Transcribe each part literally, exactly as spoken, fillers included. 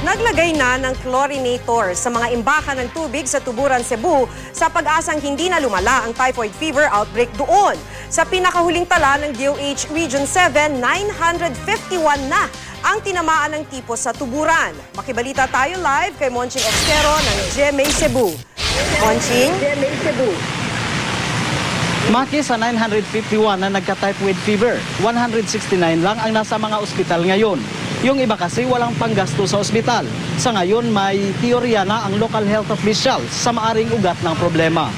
Naglagay na ng chlorinator sa mga imbakan ng tubig sa Tuburan, Cebu sa pag-asang hindi na lumala ang typhoid fever outbreak doon. Sa pinakahuling tala ng D O H Region seven, nine hundred fifty-one na ang tinamaan ng tipos sa Tuburan. Makibalita tayo live kay Monching Oxtero ng G M A Cebu. Monching? G M A Cebu. Maki, sa nine hundred fifty-one na nagka-typhoid fever, one hundred sixty-nine lang ang nasa mga ospital ngayon. Yung iba kasi walang panggasto sa ospital. Sa ngayon, may teorya na ang local health officials sa maaring ugat ng problema.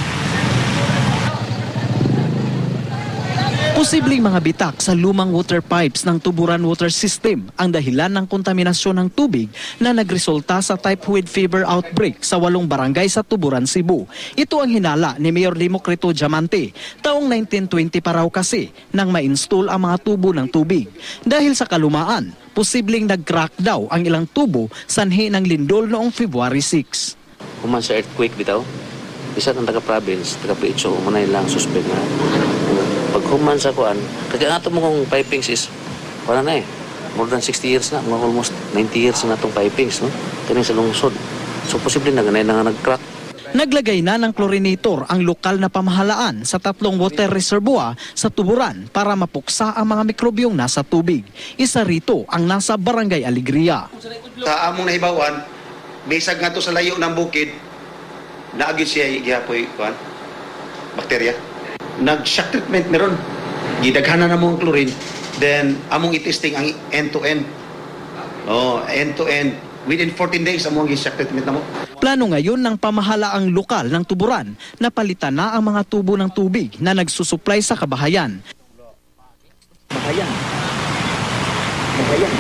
Posibleng mga bitak sa lumang water pipes ng Tuburan Water System ang dahilan ng kontaminasyon ng tubig na nagresulta sa typhoid fever outbreak sa walong barangay sa Tuburan, Cebu. Ito ang hinala ni Mayor Democrito Diamante. Taong nineteen twenty pa raw kasi nang ma-install ang mga tubo ng tubig. Dahil sa kalumaan, posibleng nag-crack daw ang ilang tubo sanhi ng lindol noong February six. Human sa earthquake bitaw, isa ng taga-province, taga-P H O, muna nilang suspect na pag human sa kuan, kaya nga ito mo kong pipings is, wala na eh, more than sixty years na, mga almost ninety years na itong pipings, no? Kaya sa lungsod. So, posible na ganay na nga nag-crack. Naglagay na ng chlorinator ang lokal na pamahalaan sa tatlong water reservoir sa Tuburan para mapuksa ang mga mikrobyong nasa tubig. Isa rito ang nasa Barangay Alegria. Sa among nahibawan, bisag nga to sa layo ng bukid, naagid siya gihapoy kuan, bakterya. Nag-shock treatment meron. Gidaghanan na mong chlorine, then among i-testing ang end-to-end. Oh, end-to-end. Within fourteen days, among i-shock treatment na mo. Plano ngayon ng pamahalaang lokal ng Tuburan na palitan na ang mga tubo ng tubig na nagsusupply sa kabahayan. Bahayan. Bahayan.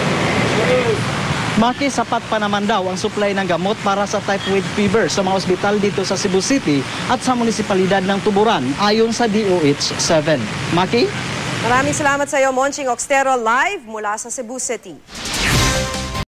Maki, sapat pa naman daw ang supply ng gamot para sa typhoid fever sa mga ospital dito sa Cebu City at sa munisipalidad ng Tuburan ayon sa D O H seven. Maki? Maraming salamat sa iyo, Monching Oxtero, live mula sa Cebu City.